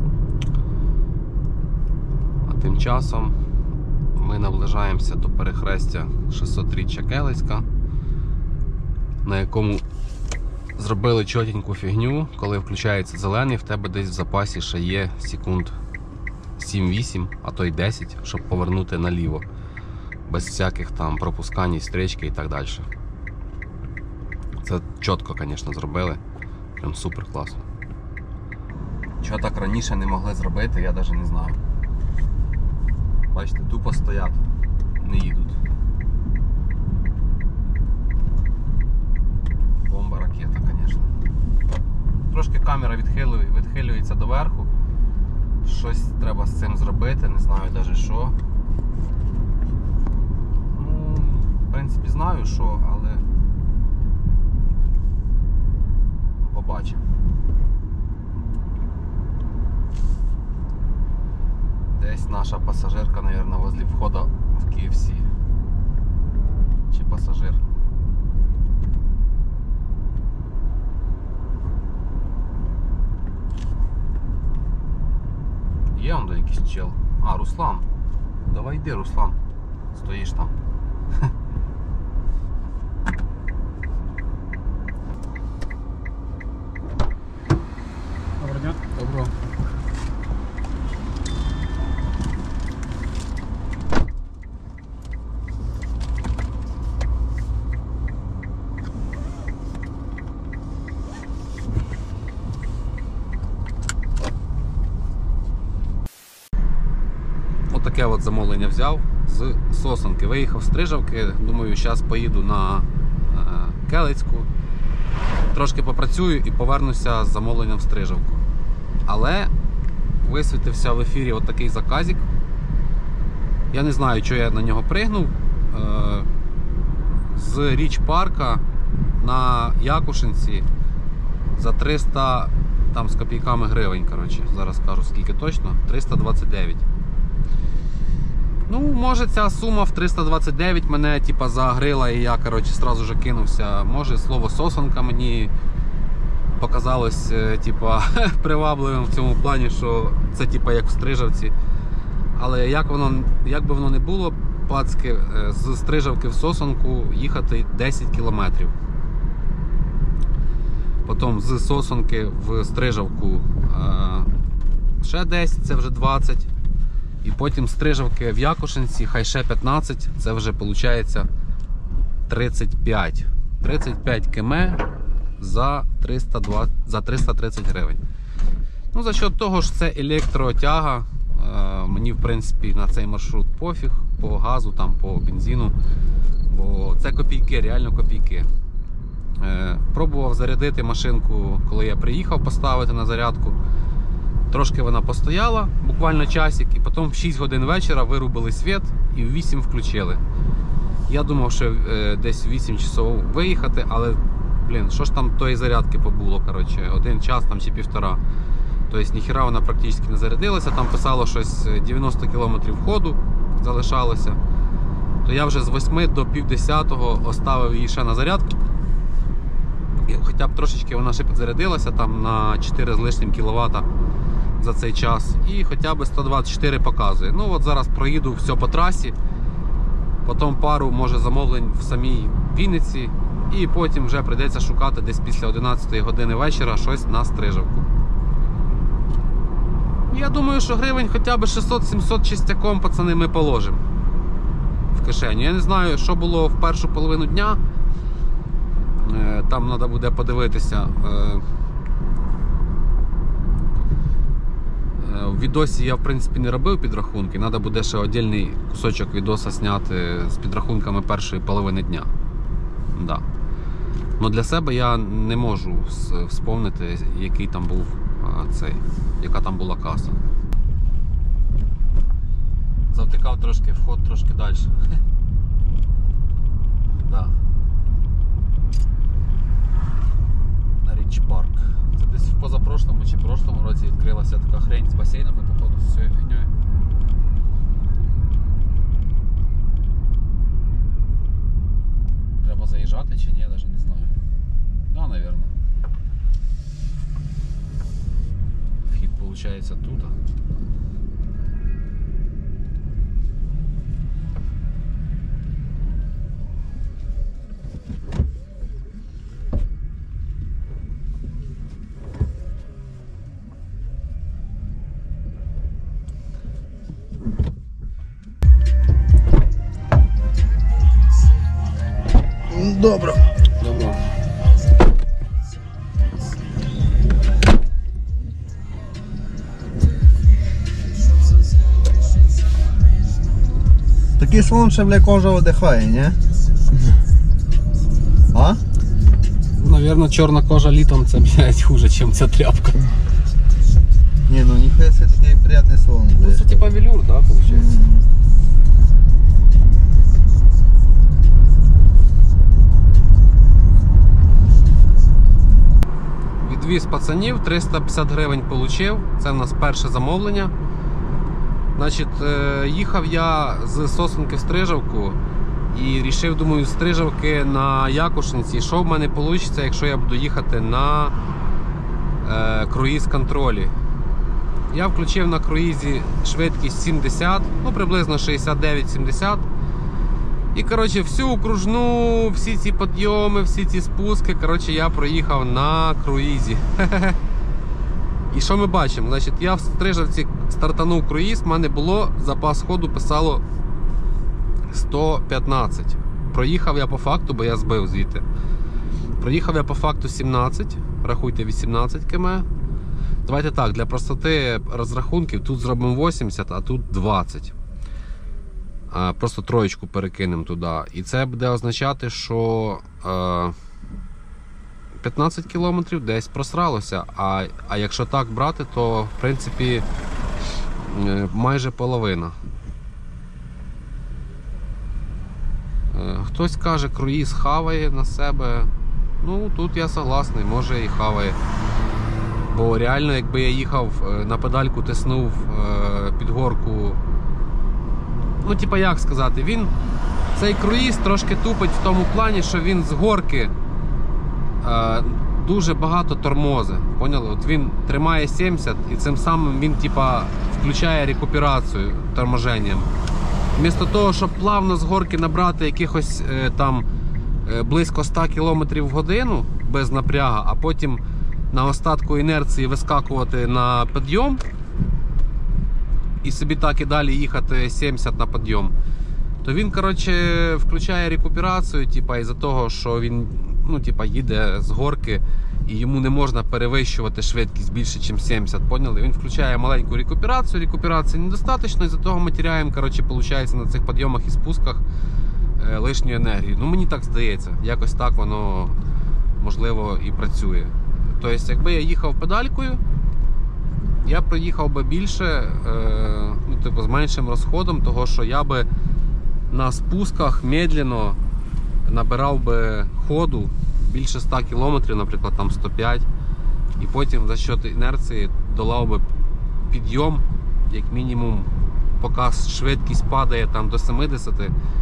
А тим часом ми наближаємося до перехрестя 600-річчя Келицька, на якому зробили чотеньку фігню, коли включається зелений, в тебе десь в запасі ще є секунд 7-8, а то й 10, щоб повернути наліво. Без всяких там пропускань, стрічки і так далі. Це чітко, звісно, зробили. Прям супер класно. Чого так раніше не могли зробити, я навіть не знаю. Бачите, тупо стоять, не їдуть. Бомба ракета, звісно. Трошки камера відхилюється доверху. Щось треба з цим зробити, не знаю навіть що. Ну, в принципі, знаю що, але побачимо. Десь наша пасажирка, мабуть, возле входу в KFC. Чи пасажир. Є он до якийсь чел. А, Руслан. Давай йди, Руслан. Стоїш там. Доброго дня. Добро. Отаке от замовлення взяв з Сосонки. Виїхав з Стрижавки, думаю, зараз поїду на Келицьку, трошки попрацюю і повернуся з замовленням в Стрижавку. Але висвітився в ефірі отакий заказик. Я не знаю, чого я на нього пригнув. З Річ Парка на Якушинці за 300 там з копійками гривень, коротше, зараз скажу скільки точно, 329. Ну, може ця сума в 329 мене типа загрила і я, коротше, сразу же кинувся. Може слово Сосонка мені показалось типа привабливим в цьому плані, що це типа як в Стрижавці. Але як би воно не було, пацки, з Стрижавки в Сосонку їхати 10 кілометрів. Потім з Сосонки в Стрижавку ще 10, це вже 20. І потім Стрижавки в Якушинці, хай ще 15, це вже виходить 35. 35 км за 330 гривень. Ну, за счет того, що це електротяга, мені в принципі на цей маршрут пофіг, по газу, там, по бензину, бо це копійки, реально копійки. Пробував зарядити машинку, коли я приїхав поставити на зарядку. Трошки вона постояла, буквально часик, і потім в 6 годин вечора вирубили світ і в 8 включили. Я думав, що десь в 8 часов виїхати, але, блін, що ж там тої зарядки побуло, коротше, 1 час там чи 1,5. Тобто ніхіра вона практично не зарядилася, там писало щось 90 км ходу залишалося. То я вже з 8 до 9:30 оставив її ще на зарядку. І хоча б трошечки вона ще підзарядилася, там на 4 з лишнім кВт за цей час. І хоча б 124 показує. Ну от зараз проїду все по трасі, потім пару, може, замовлень в самій Вінниці, і потім вже прийдеться шукати десь після 11 години вечора щось на Стрижавку. Я думаю, що гривень хоча б 600-700 чистяком, пацани, ми положимо в кишеню. Я не знаю, що було в першу половину дня. Там треба буде подивитися. В відосі я в принципі не робив підрахунки, треба буде ще окремий кусочок відоса зняти з підрахунками першої половини дня. Да. Но для себе я не можу вспомнити, який там був яка там була каса. Завтикав трошки вход, трошки далі. Да. Річ парк. Це десь в позапрошлому чи прошлому році відкрилася така хрень з басейнами, походу, з цією фігньою. Треба заїжджати чи ні, я навіть не знаю. Да, наверное. Вхід виходить тут. Добре. Добре. Такий шлом ще, бля, кожа видихає, ні? А? Наверное, чорна кожа літом це, блядь, хуже, ніж ця тряпка. Ні, ну ніхуя це такий приятний шлом. Ну, це типа велюр, да, получается? Відвіз пацанів, 350 гривень получив. Це в нас перше замовлення. Значить, їхав я з Сосенки в Стрижавку і рішив, думаю, з Стрижавки на Якушниці, що в мене вийде, якщо я буду їхати на круїз-контролі. Я включив на круїзі швидкість 70, ну приблизно 69-70. І, коротше, всю окружну, всі ці підйоми, всі ці спуски, коротше, я проїхав на круїзі. І що ми бачимо? Значить, я в Стрижавці стартанув круїз, в мене було, запас ходу писало 115. Проїхав я по факту, бо я збив звідти. Проїхав я по факту 17, рахуйте 18 км. Давайте так, для простоти розрахунків, тут зробимо 80, а тут 20. Просто троєчку перекинемо туди. І це буде означати, що 15 кілометрів десь просралося. А якщо так брати, то в принципі майже половина. Хтось каже, круїз хаває на себе. Ну, тут я согласний, може і хаває. Бо реально, якби я їхав на педальку, тиснув під горку. Ну, типа, як сказати, цей круїз трошки тупить в тому плані, що він з горки дуже багато тормози. Поняли? От він тримає 70 і цим самим він, типа, включає рекуперацію торможенням. Вмісто того, щоб плавно з горки набрати якихось там близько 100 км в годину без напряга, а потім на остатку інерції вискакувати на підйом і собі так і далі їхати 70 на підйом, то він, коротше, включає рекуперацію, типа, із-за того, що він, ну, типа, їде з горки і йому не можна перевищувати швидкість більше, ніж 70, поняли? Він включає маленьку рекуперацію, рекуперації недостатньо, із-за того ми теряємо, коротше, виходить, на цих підйомах і спусках лишню енергію. Ну, мені так здається, якось так воно, можливо, і працює. Тобто, якби я їхав педалькою, я проїхав би більше, ну, типу, з меншим розходом, того що я би на спусках медленно набирав би ходу більше 100 км, наприклад, там 105, і потім за счет інерції долав би підйом, як мінімум, поки швидкість падає там до 70,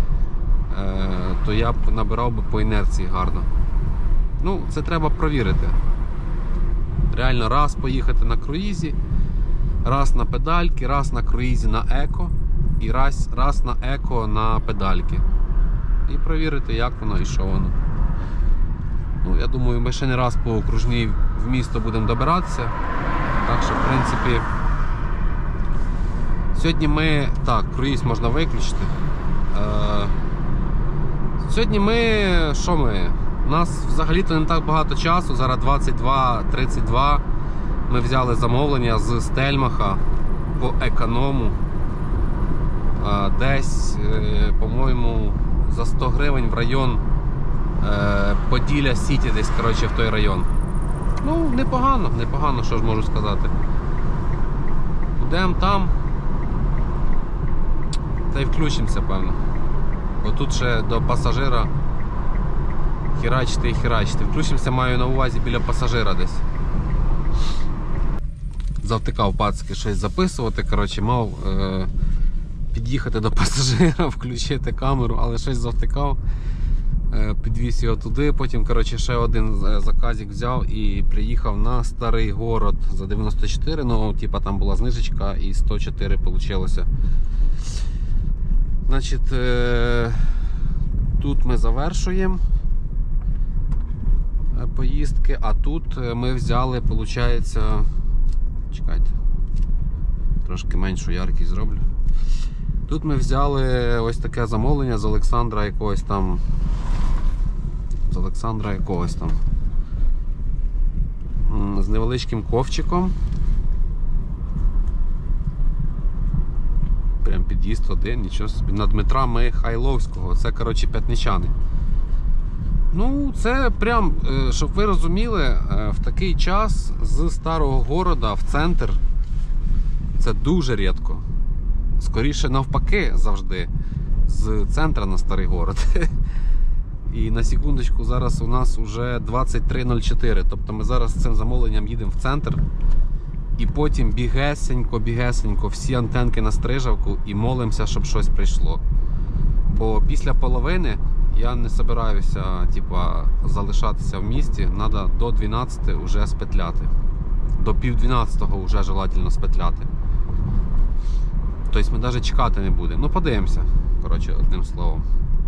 то я б набирав би по інерції гарно. Ну, це треба провірити. Реально раз поїхати на круїзі, раз на педальки, раз на круїзі на еко і раз на еко на педальки. І провірити, як воно і що воно. Ну, я думаю, ми ще не раз по окружній в місто будемо добиратися. Так що, в принципі, сьогодні ми... Так, круїз можна виключити. Сьогодні ми... Що ми? У нас взагалі-то не так багато часу, зараз 22:32. Ми взяли замовлення з Стельмаха по економу. Десь, по-моєму, за 100 гривень в район Поділля Сіті, десь, коротше, в той район. Ну, непогано, що ж можу сказати. Будемо там та й включимося, певно. Бо тут ще до пасажира херачити і херачити. Включимося, маю на увазі, біля пасажира десь. Завтикав пацки щось записувати, коротше, мав під'їхати до пасажира, включити камеру, але щось завтикав. Підвіз його туди, потім, коротше, ще один заказик взяв і приїхав на Старий Город за 94, ну, типа там була знижечка і 104 вийшло. Значить, тут ми завершуємо поїздки, а тут ми взяли, виходить, чекайте, трошки меншу яркість зроблю. Тут ми взяли ось таке замовлення з Олександра якогось там. З невеличким ковчиком. Прям під'їзд один, нічого собі. На Дмитра Михайловського. Це, коротше, п'ятничани. Ну, це прям, щоб ви розуміли, в такий час з Старого Города в центр це дуже рідко. Скоріше навпаки завжди. З центра на Старий Город. І на секундочку, зараз у нас вже 23:04. Тобто ми зараз з цим замовленням їдемо в центр. І потім бігесенько всі антенки на Стрижавку і молимося, щоб щось прийшло. Бо після половини я не збираюся залишатися в місті. Треба до 12 вже спетляти. До 11:30 вже желательно спетляти. Тобто ми навіть чекати не будемо. Ну, подивимося, коротше, одним словом.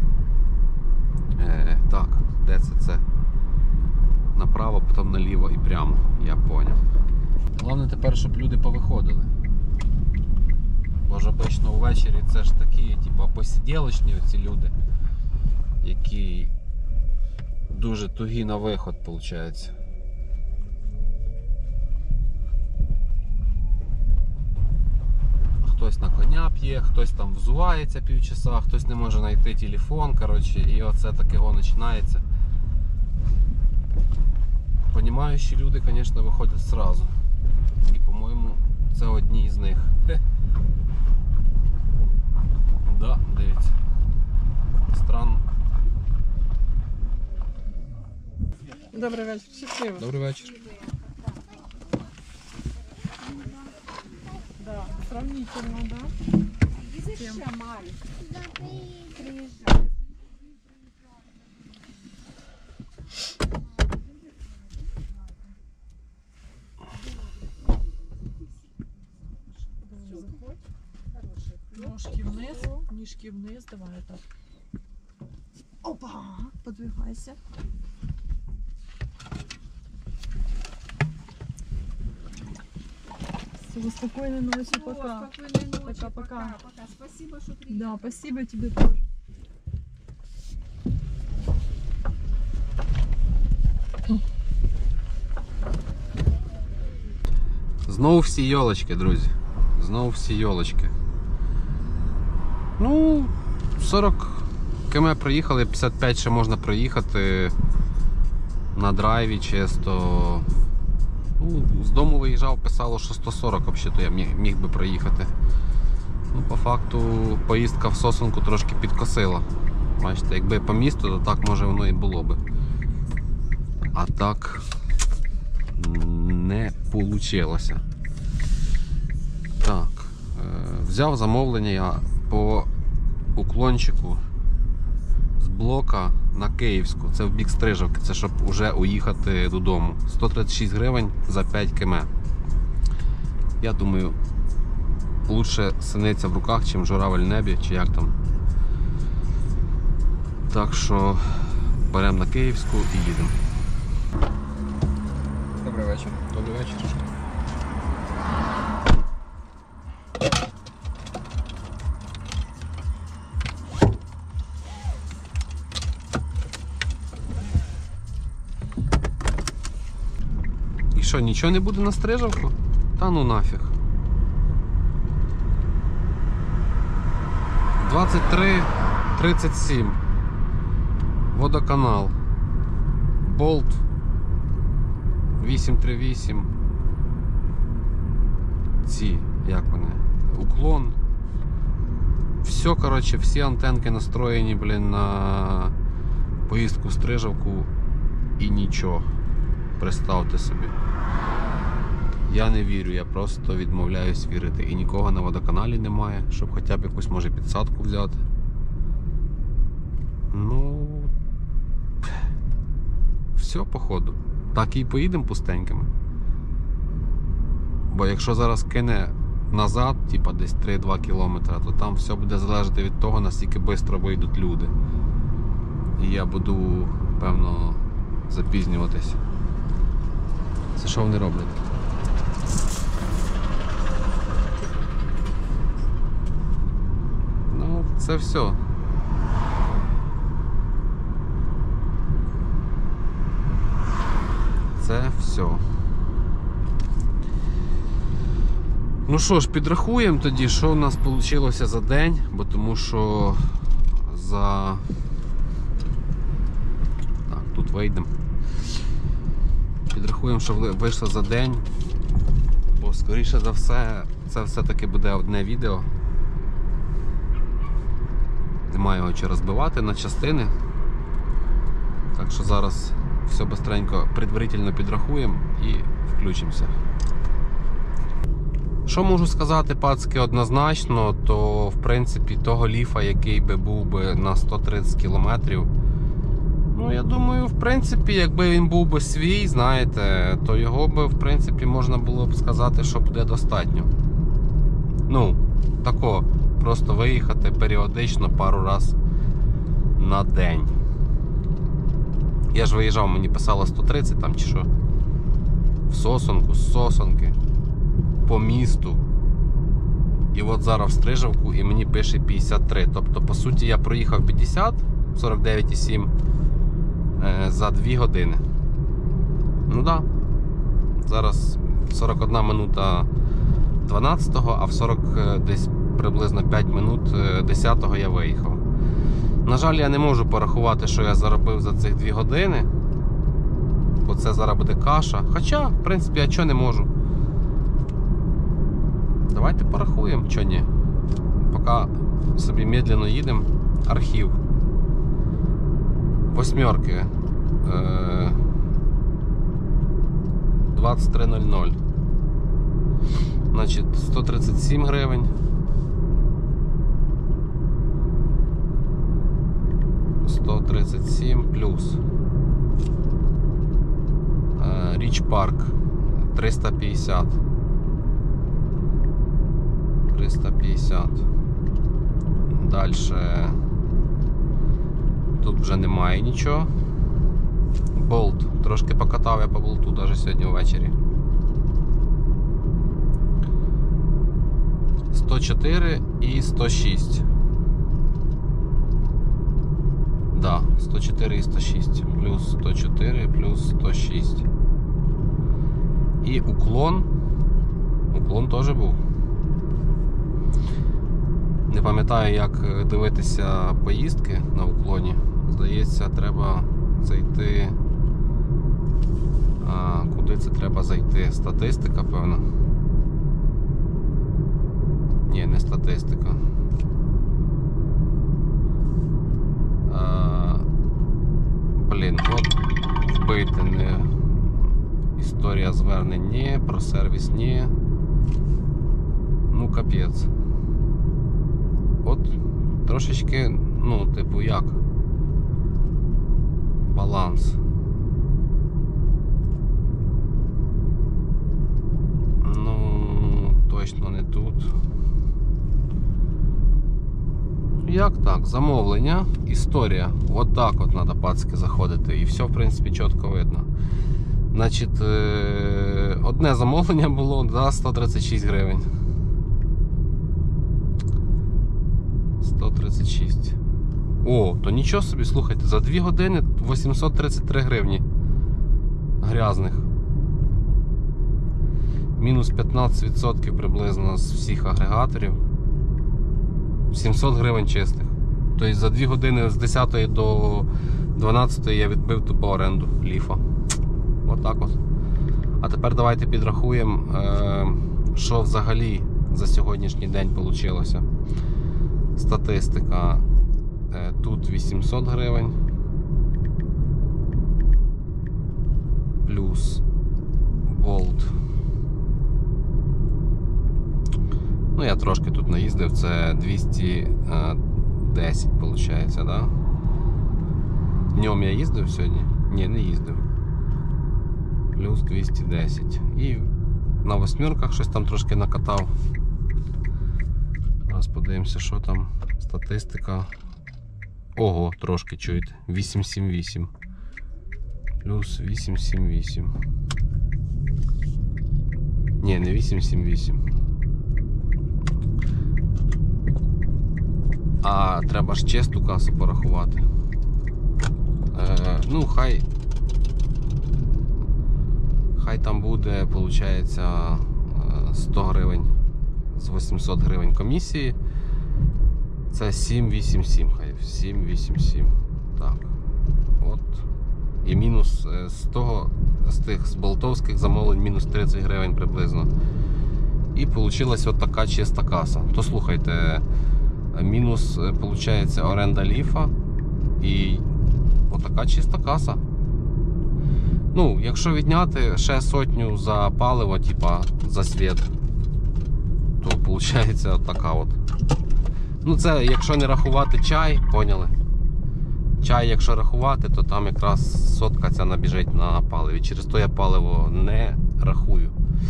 Так, де це? Направо, потім наліво і прямо, я поняв. Головне тепер, щоб люди повиходили. Бо ж обично увечері це ж такі, посиділочні оці люди, які дуже тугі на виход, виходить. Хтось на коня п'є, хтось там взувається півчаса, хтось не може знайти телефон, коротше, і оце таке починається. Понімаючі люди, звісно, виходять зразу. І, по-моєму, це одні із них. Да, дивіться. Странно. Добрий вечір. Щасливо. Добрий вечір. Да, сравнительно, да? Ніжки вниз, давай так. Опа, подвигайся. Все, спокойной ночи, пока. Спокойной ночи. Пока. Пока. Спасибо, что приехали. Да, спасибо тебе тоже. Знову всі йолочки, друзі. Знову всі йолочки. Ну, 40 км проїхали, 55 ще можна проїхати на драйві чисто. Ну, з дому виїжджав, писало, що 140 взагалі, я міг би проїхати. Ну, по факту поїздка в Сосенку трошки підкосила. Бачите, якби по місту, то так може воно і було би. А так не вийшло. Так, взяв замовлення я по уклончику з блока на Київську. Це в бік Стрижавки, це щоб вже уїхати додому. 136 гривень за 5 км. Я думаю, лучше синиця в руках, чим журавель в небі, чи як там. Так що беремо на Київську і їдемо. Добрий вечір. Добрий вечір. що, нічого не буде на Стрижавку? Та ну нафіг. 23:37. Водоканал. Болт 838. Ці, як вони? Уклон. Все, коротше, всі антенки настроєні, блін, на поїздку в Стрижавку і нічого. Представте собі. Я не вірю, я просто відмовляюсь вірити. І нікого на водоканалі немає, щоб хоча б якусь, може, підсадку взяти. Ну, все, походу. Так і поїдемо пустенькими. Бо якщо зараз кине назад, типа десь 3-2 кілометри, то там все буде залежати від того, наскільки швидко вийдуть люди. І я буду, певно, запізнюватись. Це що вони роблять? Ну, це все. Це все. Ну що ж, підрахуємо тоді, що у нас вийшло за день, бо тому що за... Так, тут вийдемо. Підрахуємо, що вийшло за день, бо скоріше за все, це все-таки буде одне відео. Немає його чи розбивати на частини. Так що зараз все бистренько предварительно підрахуємо і включимося. Що можу сказати, пацки, однозначно, то в принципі того ліфа, який би був би на 130 км, ну я думаю, в принципі, якби він був би свій, знаєте, то його би, в принципі, можна було б сказати, що буде достатньо. Ну, тако, просто виїхати періодично пару раз на день. Я ж виїжджав, мені писало 130 там чи що. В Сосонку, з Сосонки, по місту. І от зараз в Стрижавку і мені пише 53. Тобто, по суті, я проїхав 50, 49,7 за 2 години. Ну так. Да. Зараз 41 минута 12-го, а в 40 десь приблизно 5 минут 10-го я виїхав. На жаль, я не можу порахувати, що я заробив за цих 2 години. Бо це зараз буде каша. Хоча, в принципі, я чого не можу. Давайте порахуємо, чого ні. Поки собі медленно їдемо. Архів. 8. 23:00. Значить, 137 гривень. 137 плюс. Річ Парк 350. 350. Дальше тут вже немає нічого. Болт. Трошки покатав я по болту навіть сьогодні ввечері. 104 і 106. Да, 104 і 106. Плюс 104, плюс 106. І уклон. Уклон теж був. Не пам'ятаю, як дивитися поїздки на уклоні. Здається, треба зайти. Куди це треба зайти? Статистика, певно. Ні, не статистика. Блін, от вбити не. Історія звернень ні, про сервіс ні. Ну, капець. От трошечки, ну, типу, як? Баланс. Ну, точно не тут. Як так? Замовлення, історія. От так от треба, пацки, заходити. І все, в принципі, чітко видно. Значить, одне замовлення було за 136 гривень. 136. О, то нічого собі, слухайте, за 2 години 833 гривні. Грязних. Мінус 15% приблизно з всіх агрегаторів. 700 гривень чистих. Тобто за 2 години з 10 до 12 я відбив тупо оренду ліфа. Отак от. А тепер давайте підрахуємо, що взагалі за сьогоднішній день вийшло. Статистика. Тут 800 гривень. Плюс болт. Ну, я трошки тут наїздив, це 210 виходить, да? Днем я їздив сьогодні? Ні, не їздив. Плюс 210. І на восьмірках щось там трошки накатав. Зараз подивимося, що там. Статистика. Ого, трошки чуєте. 878. Плюс 878. Ні, не 878. А треба ж чисту касу порахувати. Ну, хай там буде, виходить, 100 гривень з 800 гривень комісії. Це 787, хай 787. Так. От. І мінус з тих з болтовських замовлень мінус 30 гривень приблизно. І вийшла от така чиста каса. То слухайте, мінус, виходить, оренда ліфа і отака чиста каса. Ну, якщо відняти ще 100 за паливо, типа за світ, то виходить отака от. Ну це якщо не рахувати чай, поняли? Чай, якщо рахувати, то там якраз сотка ця набіжить на паливі. Через то я паливо не рахую.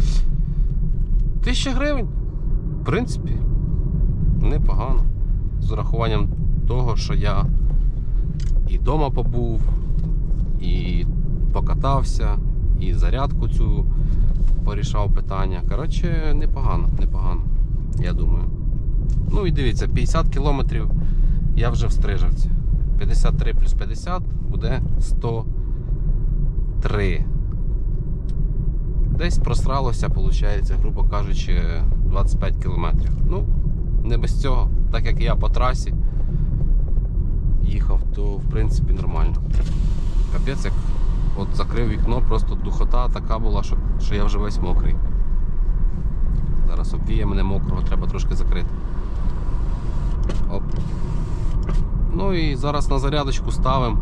1000 гривень, в принципі, непогано. З урахуванням того, що я і вдома побув, і покатався, і зарядку цю порішав питання. Коротше, непогано, я думаю. Ну і дивіться, 50 кілометрів я вже в Стрижавці. 53 плюс 50 буде 103. Десь просралося, виходить, грубо кажучи, 25 кілометрів. Ну, не без цього. Так як я по трасі їхав, то в принципі нормально. Капець, як от закрив вікно, просто духота така була, що я вже весь мокрий. Зараз обвіє мене мокрого, треба трошки закрити. Оп. Ну і зараз на зарядочку ставимо.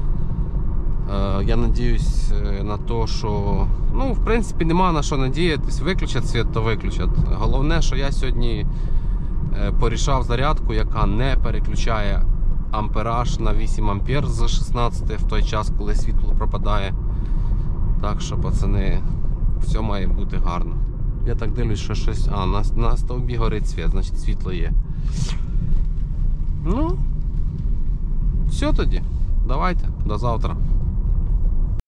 Я надіюсь на те, що, ну, в принципі, нема на що надіятись. Виключать світ, то виключать. Головне, що я сьогодні порішав зарядку, яка не переключає ампераж на 8 ампер з 16 в той час, коли світло пропадає. Так що, пацани, все має бути гарно. Я так дивлюсь, що щось... на стовбі горить світ, значить світло є. Ну, все тоді. Давайте, до завтра.